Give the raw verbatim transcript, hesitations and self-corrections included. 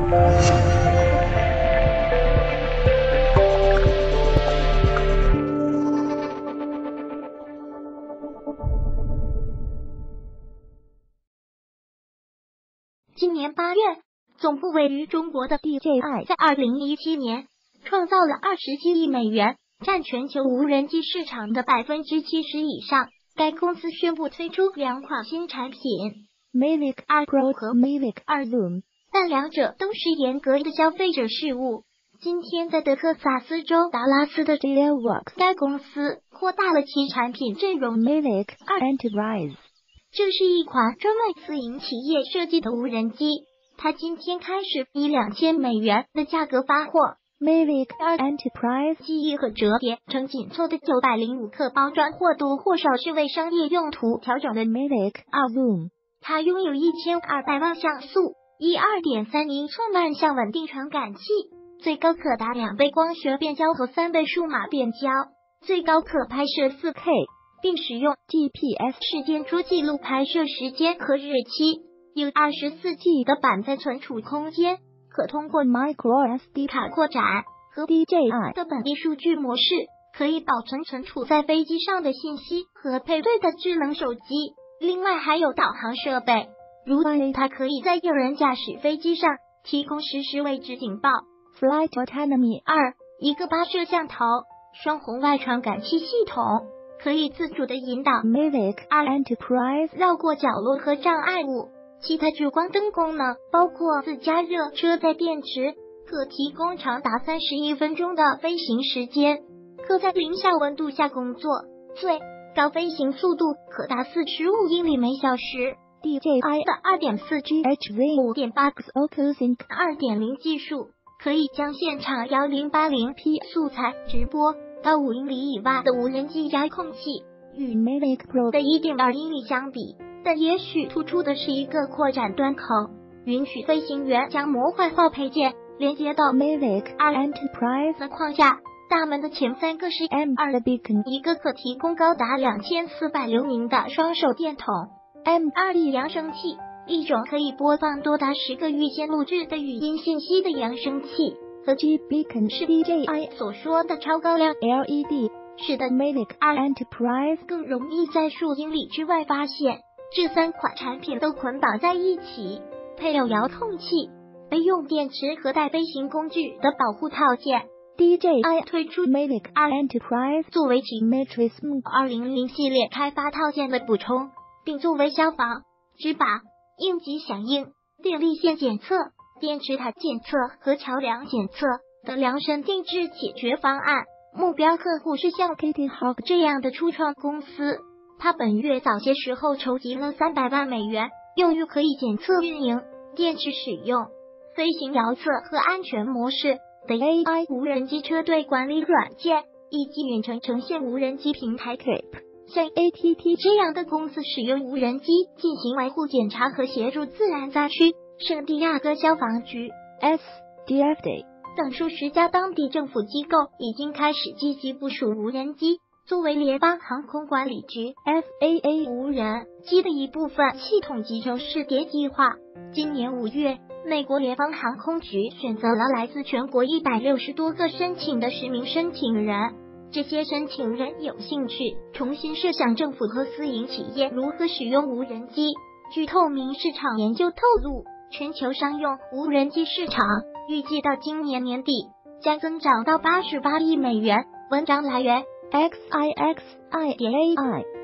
今年八月，总部位于中国的 D J I 在二零一七年创造了二十七亿美元，占全球无人机市场的 百分之七十 以上。该公司宣布推出两款新产品 Mavic Air Pro 和 Mavic Air Zoom， 但两者都是严格的消费者事务。今天在德克萨斯州达拉斯的 Jailworks， 该公司扩大了其产品阵容 Mavic Air Enterprise。这是一款专为私营企业设计的无人机，它今天开始以两千美元的价格发货。Mavic Air Enterprise 记忆和折叠成紧凑的九百零五克包装，或多或少是为商业用途调整的 Mavic Air Zoom。它拥有一千二百万像素、一 二点三英寸万像稳定传感器，最高可达两倍光学变焦和三倍数码变焦，最高可拍摄 四 K。并使用 G P S 时间珠记录拍摄时间和日期，有 二十四 G 的板在存储空间，可通过 micro S D 卡扩展和 D J I 的本地数据模式，可以保存存储在飞机上的信息和配对的智能手机。另外还有导航设备，如它可以在有人驾驶飞机上提供实时位置警报。Flight Autonomy 二，一个八摄像头，双红外传感器系统。可以自主的引导 Mavic Air Enterprise 绕过角落和障碍物。其他主光灯功能包括自加热车载电池，可提供长达三十一分钟的飞行时间，可在零下温度下工作，最高飞行速度可达四十五英里每小时。D J I 的 二点四 G H Z 五点八 X O Q Sync 二点零 技术，可以将现场 一零八零 P 素材直播到五英里以外的无人机遥控器。与 Mavic Pro 的 一点二 英里相比，但也许突出的是一个扩展端口，允许飞行员将模块化配件连接到 Mavic Air Enterprise 的框架。大门的前三个是 M 二 的 Beacon， 一个可提供高达两千四百流明的双手电筒 M 二 D 扬声器，一种可以播放多达十个预先录制的语音信息的扬声器，和 G Beacon 是 D J I 所说的超高亮 L E D， 使得 Mavic Air Enterprise 更容易在数英里之外发现。这三款产品都捆绑在一起，配有遥控器、备用电池和带飞行工具的保护套件。D J I 推出 Mavic Air Enterprise 作为其 Matrix M 二零零系列开发套件的补充，并作为消防、执法、应急响应、电力线检测、电池塔检测和桥梁检测的量身定制解决方案。目标客户是像 Kitty Hawk 这样的初创公司。他本月早些时候筹集了三百万美元，用于可以检测运营、电池使用、飞行遥测和安全模式的 A I 无人机车队管理软件，以及远程呈现无人机平台 K I P。像 A T T 这样的公司使用无人机进行维护检查和协助自然灾区。圣地亚哥消防局 S D F D 等数十家当地政府机构已经开始积极部署无人机。作为联邦航空管理局 F A A 无人机的一部分系统集成试点计划，今年五月，美国联邦航空局选择了来自全国一百六十多个申请的十名申请人。这些申请人有兴趣重新设想政府和私营企业如何使用无人机。据透明市场研究透露，全球商用无人机市场预计到今年年底将增长到八十八亿美元。文章来源 X I X I 点 A I。